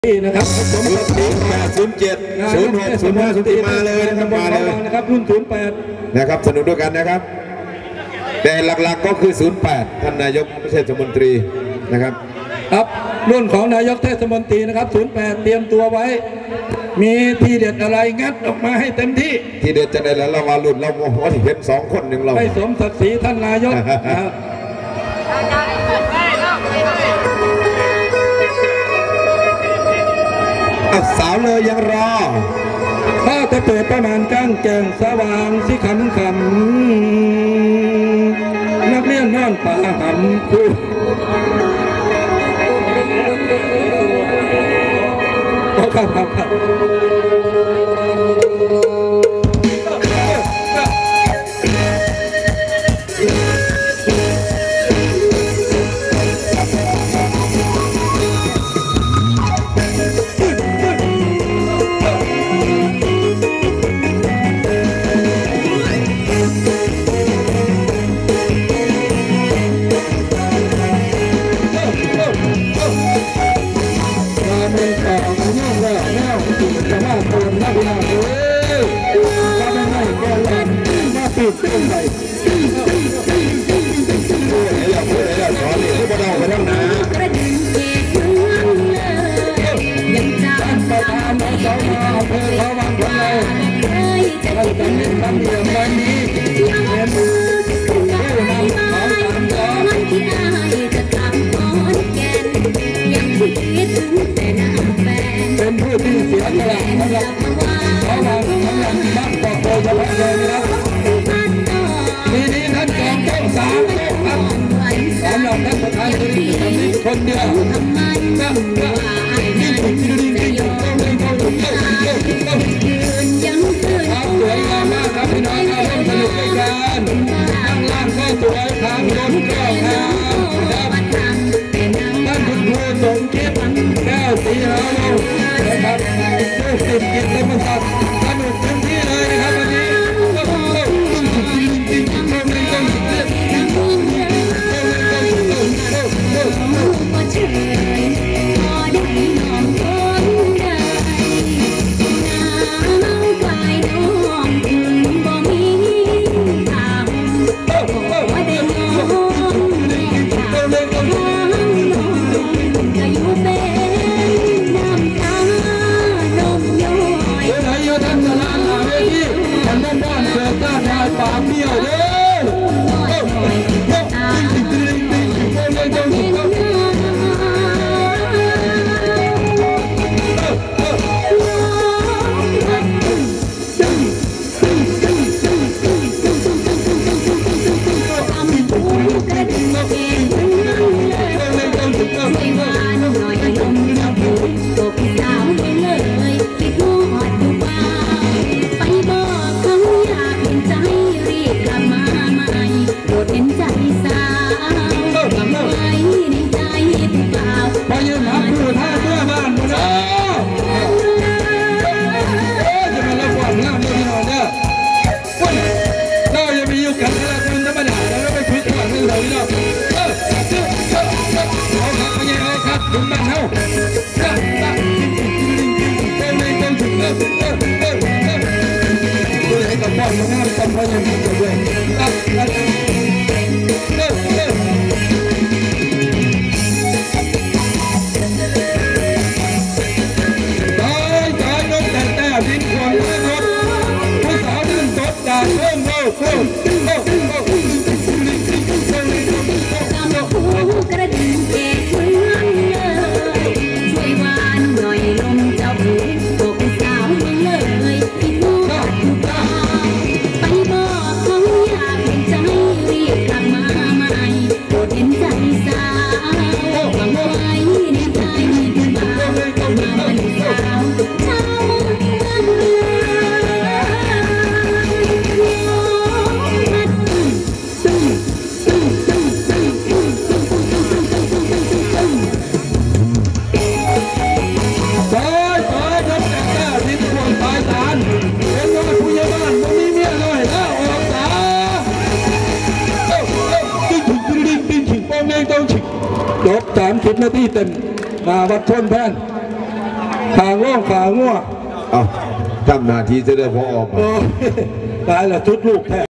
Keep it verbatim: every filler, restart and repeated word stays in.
นะครับสมศักดิ์ศรีแปดศูนย์เจ็ดศูนย์หกศูนย์ห้าศูนย์สี่มาเลยนะครับมาเลยนะครับรุ่นศูนย์แปดนะครับสนุกด้วยกันนะครับแต่หลักๆก็คือศูนย์แปดท่านนายกเทศมนตรีนะครับครับรุ่นของนายกเทศมนตรีนะครับศูนย์แปดเตรียมตัวไว้มีทีเด็ดอะไรงัดออกมาให้เต็มที่ทีเด็ดจะได้แล้วเรามาลุ้นเราโมโหที่เห็นสองคนหนึ่งเราให้สมศักดิ์ศรีท่านนายกสาวเลยยังรอถ้าจะเปิดประมาณก้างแก่งสว่างสิขันขำนักเรียนนอนป่าหำคู่ครับครับครับเป็นไงเป็นผู้ที่เสียสละสำหรับเขาเราสำหรับบ้านปอโตยะเลยนะครับปีนี้ท่านจองต้องสามครับสำหรับท่านประธานคนนี้คนเดียวนั่งนั่งยิ่งยิ่งยิ่งยิ่งต้องเลยต้องต้องต้องครับสวยงามมากครับพี่น้องครับสนุกด้วยกันข้างล่างก็สวยทางบนก็งามครับท่านคุณครูสมคิดแก้วสีหาวนะครับผู้สิทธิ์กิจธรรมศาสตร์สนุกเต็มที่เลยนะครับวันนี้จบสามสิบนาทีเต็มมาวัดชนแพนขางัวเอาทำหน้าที่จะได้พอออกโอ้ตายละชุดลูกแท้